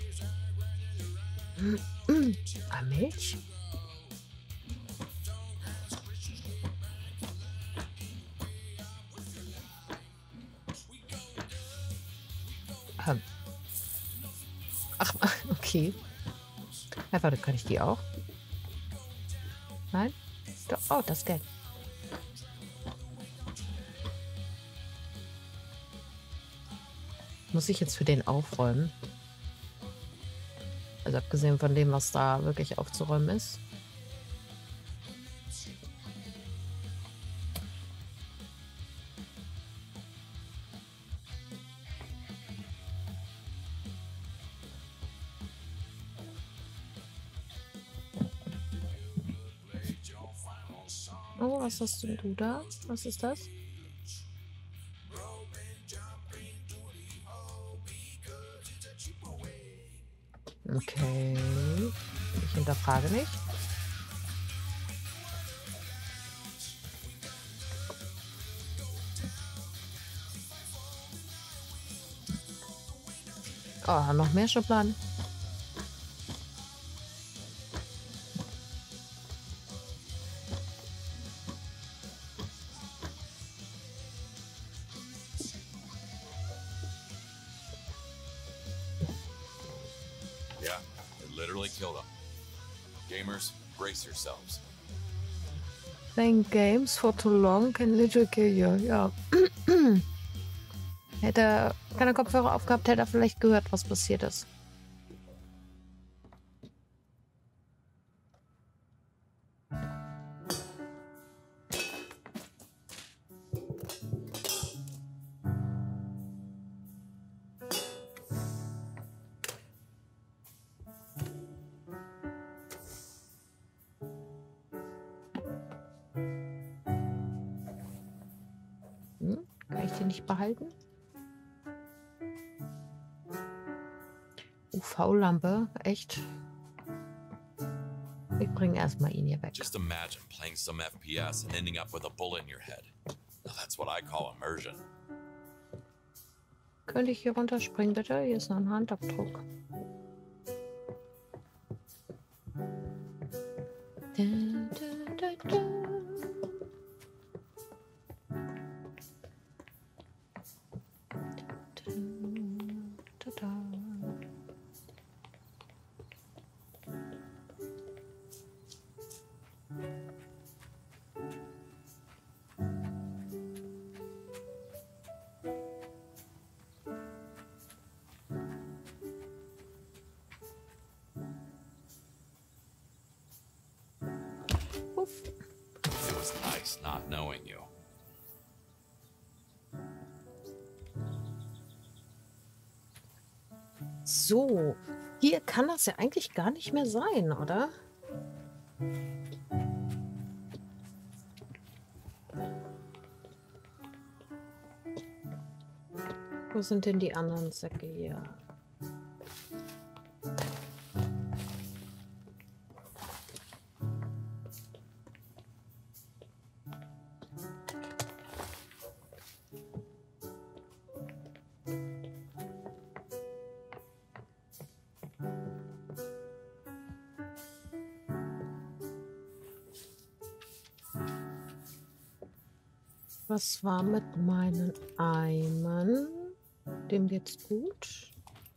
Milch? Okay. Ja, warte, kann ich die auch? Nein? Doch. Oh, das Geld. Muss ich jetzt für den aufräumen? Also abgesehen von dem, was da wirklich aufzuräumen ist. Oh, was hast denn du da? Was ist das? Okay. Ich hinterfrage nicht. Oh, noch mehr Schubladen. Yeah, it literally killed him. Gamers, brace yourselves. Playing games for too long can literally kill you. Ja. Hätte er keine Kopfhörer aufgehabt, hätte er vielleicht gehört, was passiert ist. Kann ich den nicht behalten? UV-Lampe, echt? Ich bringe erstmal ihn hier weg. Just imagine playing some FPS and ending up with a bullet in your head. Now that's what I call immersion. Könnte ich hier runterspringen, bitte? Hier ist noch ein Handabdruck. Da, da, da, da. Da, da, da. Uff. It was nice not knowing you. So, hier kann das ja eigentlich gar nicht mehr sein, oder? Wo sind denn die anderen Säcke hier? Was war mit meinen Eimern? Dem geht's gut.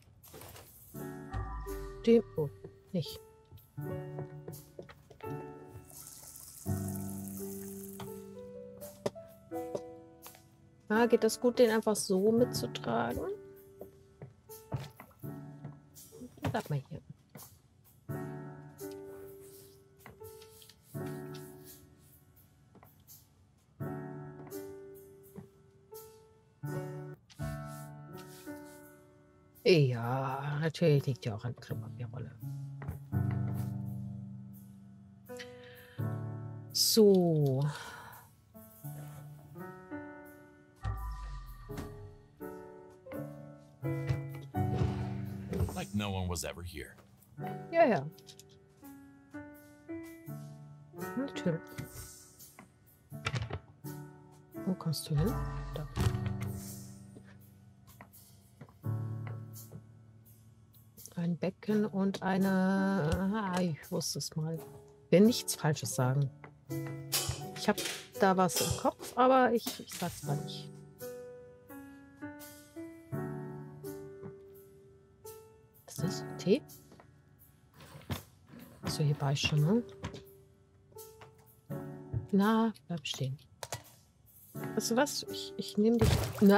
Dem... Oh, nicht. Ah, geht das gut, den einfach so mitzutragen? Bleib mal hier. Ja, natürlich liegt ja auch eine Klopapierrolle. So. Like no one was ever here. Ja, ja. Natürlich. Wo kommst du hin? Da. Ein Becken und eine... Ah, ich wusste es mal. Ich will nichts Falsches sagen. Ich habe da was im Kopf, aber ich sag's mal nicht. Was ist das? Tee? So, hier war ich schon, ne? Na, bleib stehen. Weißt du was? Ich nehme dich.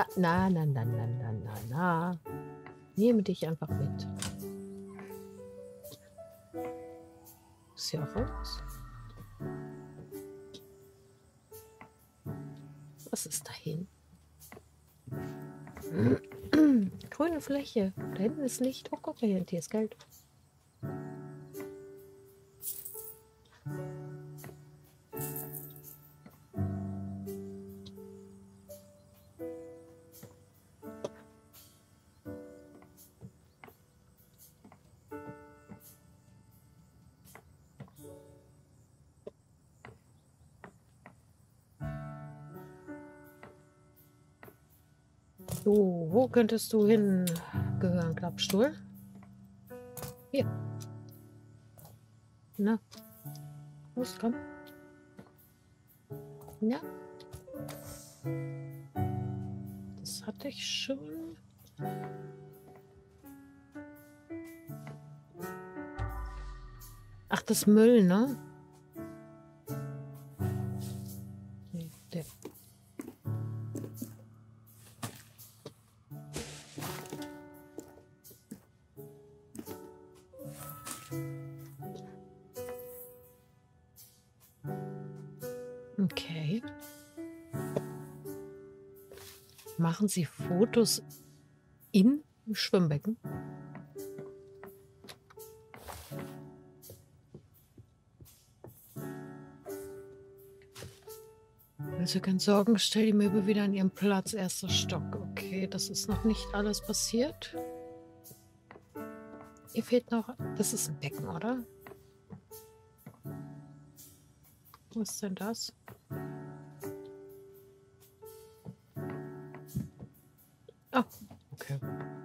Na. Nehme dich einfach mit. Ist hier auch raus? Was ist dahin? Grüne Fläche. Da hinten ist Licht. Oh, guck mal, hier ist Geld. So, wo könntest du hingehören, Klappstuhl? Hier. Na. Los, komm. Ja. Das hatte ich schon. Ach, das Müll, ne? Nee, der. Okay. Machen Sie Fotos im Schwimmbecken? Also keine Sorgen, stell die Möbel wieder an ihren Platz, erster Stock. Okay, das ist noch nicht alles passiert. Hier fehlt noch... Das ist ein Becken, oder? Wo ist denn das? Ah, okay.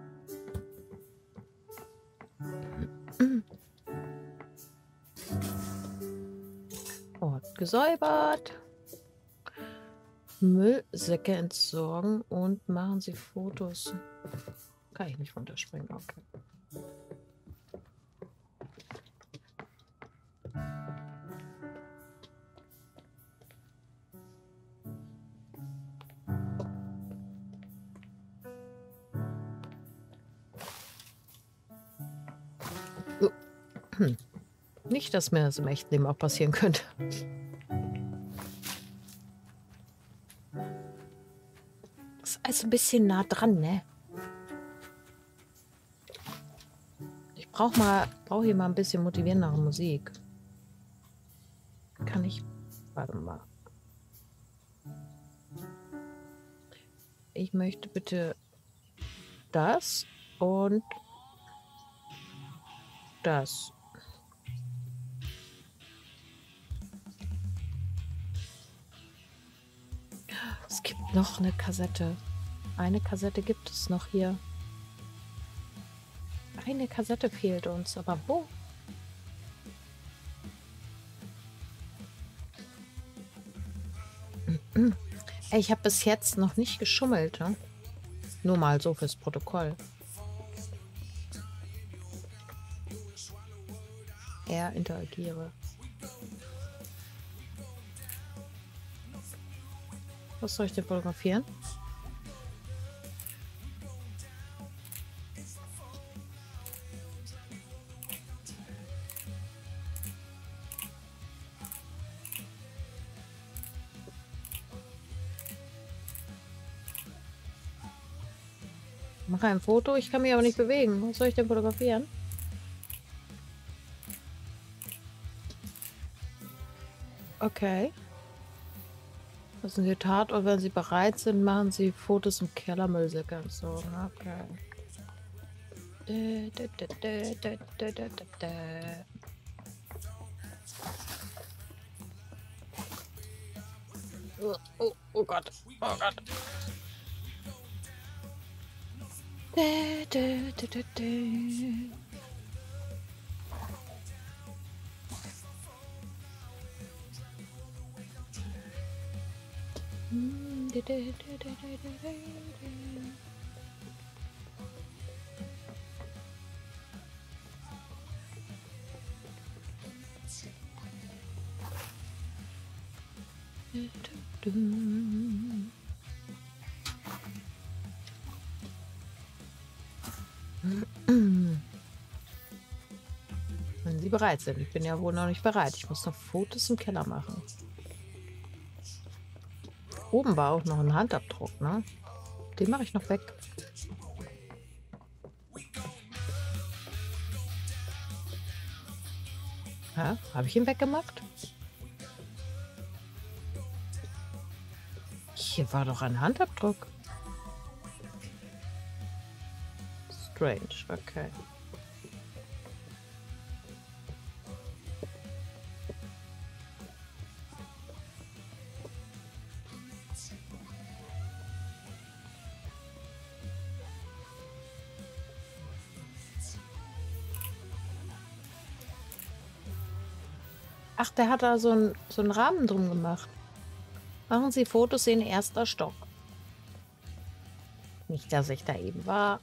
Ort gesäubert. Müllsäcke entsorgen und machen Sie Fotos. Kann ich nicht runterspringen, okay. Nicht, dass mir das im echten Leben auch passieren könnte. Das ist also ein bisschen nah dran, ne? Ich brauche hier mal ein bisschen motivierendere Musik. Kann ich... Warte mal. Ich möchte bitte das und das. Es gibt noch eine Kassette. Eine Kassette gibt es noch hier. Eine Kassette fehlt uns, aber wo? Ey, ich habe bis jetzt noch nicht geschummelt. Ne? Nur mal so fürs Protokoll. Interagiere. Was soll ich denn fotografieren? Mache ein Foto, ich kann mich aber nicht bewegen. Was soll ich denn fotografieren? Okay. Das sind die Tatort, wenn Sie bereit sind, machen Sie Fotos im Kellermüllsäcke und so. Okay. Oh Gott. Oh Gott. dum. Wenn Sie bereit sind. Ich bin ja wohl noch nicht bereit. Ich muss noch Fotos im Keller machen. Oben war auch noch ein Handabdruck, ne? Den mache ich noch weg. Ja, habe ich ihn weggemacht? Hier war doch ein Handabdruck. Strange, okay. Ach, der hat da so einen Rahmen drum gemacht. Machen Sie Fotos in erster Stock. Nicht, dass ich da eben war.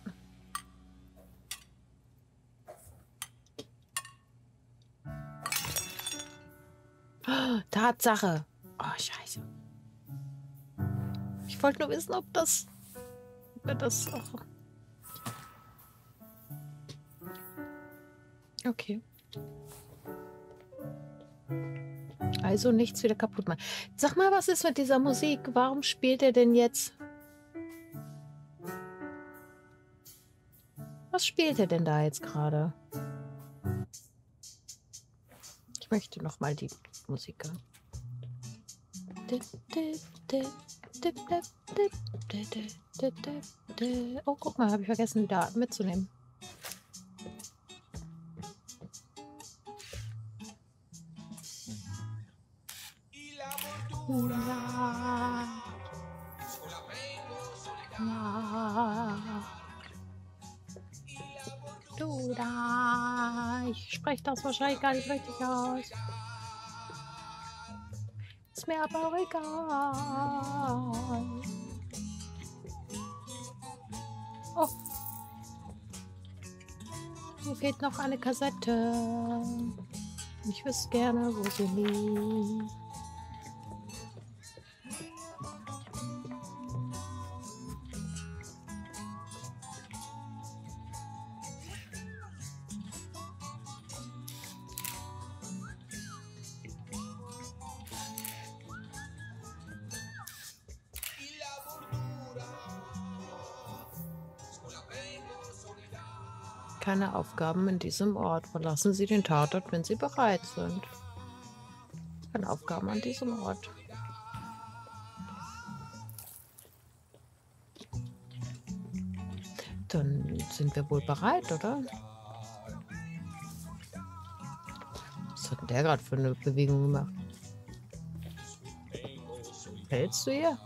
Oh, Tatsache. Oh, scheiße. Ich wollte nur wissen, ob wir das auch... Okay. Also nichts wieder kaputt machen. Sag mal, was ist mit dieser Musik? Warum spielt er denn jetzt? Was spielt er denn da jetzt gerade? Ich möchte noch mal die Musik hören. Oh, guck mal, habe ich vergessen, wieder mitzunehmen. Du da. Ich spreche das wahrscheinlich gar nicht richtig aus. Ist mir aber auch egal. Oh. Mir fehlt noch eine Kassette. Ich wüsste gerne, wo sie liegt. Keine Aufgaben in diesem Ort. Verlassen Sie den Tatort, wenn Sie bereit sind. Keine Aufgaben an diesem Ort. Dann sind wir wohl bereit, oder? Was hat denn der gerade für eine Bewegung gemacht? Hältst du hier?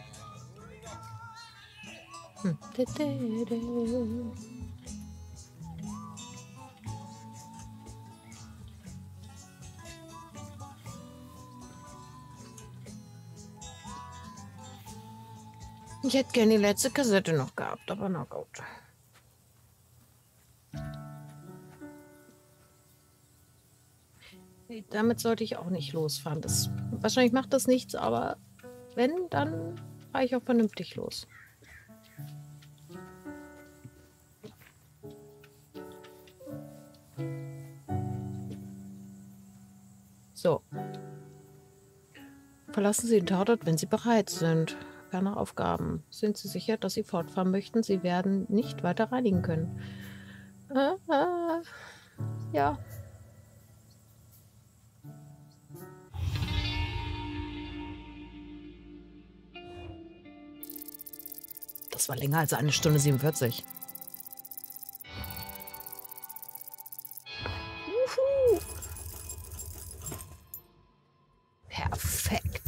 Ich hätte gerne die letzte Kassette noch gehabt, aber na gut. Damit sollte ich auch nicht losfahren. Wahrscheinlich macht das nichts, aber wenn, dann fahre ich auch vernünftig los. So. Verlassen Sie den Tatort, wenn Sie bereit sind. Keine Aufgaben. Sind Sie sicher, dass Sie fortfahren möchten? Sie werden nicht weiter reinigen können. Ja. Das war länger als 1 Stunde 47. Juhu. Perfekt.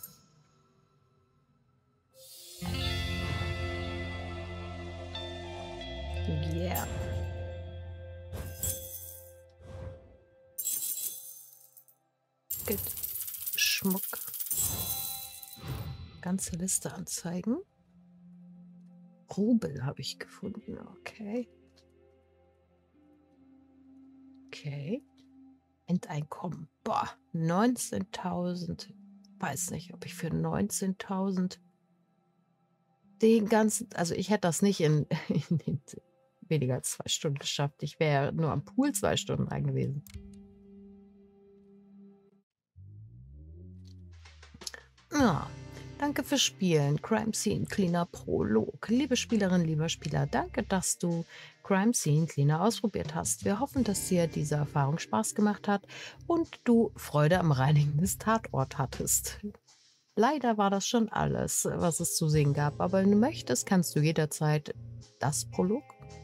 Yeah. Gut. Schmuck. Ganze Liste anzeigen. Rubel habe ich gefunden. Okay. Okay. Endeinkommen. Boah, 19.000 weiß nicht, ob ich für 19.000 den ganzen, also ich hätte das nicht in weniger als 2 Stunden geschafft. Ich wäre nur am Pool 2 Stunden rein gewesen. Ja, danke fürs Spielen. Crime Scene Cleaner Prolog. Liebe Spielerin, lieber Spieler, danke, dass du Crime Scene Cleaner ausprobiert hast. Wir hoffen, dass dir diese Erfahrung Spaß gemacht hat und du Freude am Reinigen des Tatorts hattest. Leider war das schon alles, was es zu sehen gab, aber wenn du möchtest, kannst du jederzeit das Prolog,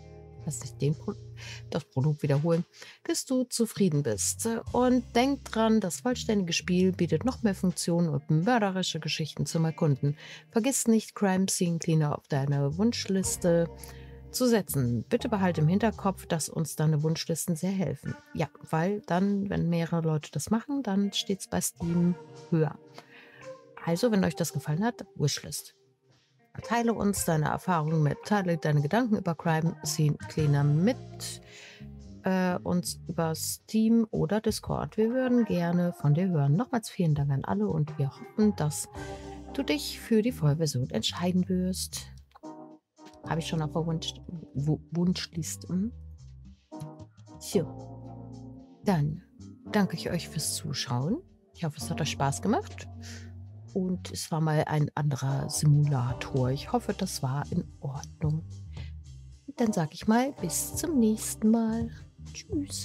das Prolog wiederholen, bis du zufrieden bist. Und denk dran, das vollständige Spiel bietet noch mehr Funktionen und mörderische Geschichten zum Erkunden. Vergiss nicht, Crime Scene Cleaner auf deine Wunschliste zu setzen. Bitte behalte im Hinterkopf, dass uns deine Wunschlisten sehr helfen. Ja, weil dann, wenn mehrere Leute das machen, dann steht es bei Steam höher. Also, wenn euch das gefallen hat, Wishlist. Teile uns deine Erfahrungen mit, teile deine Gedanken über Crime Scene Cleaner mit uns über Steam oder Discord. Wir würden gerne von dir hören. Nochmals vielen Dank an alle und wir hoffen, dass du dich für die Vollversion entscheiden wirst. Habe ich schon auf der Wunschliste. So, dann danke ich euch fürs Zuschauen. Ich hoffe, es hat euch Spaß gemacht. Und es war mal ein anderer Simulator. Ich hoffe, das war in Ordnung. Dann sage ich mal, bis zum nächsten Mal. Tschüss.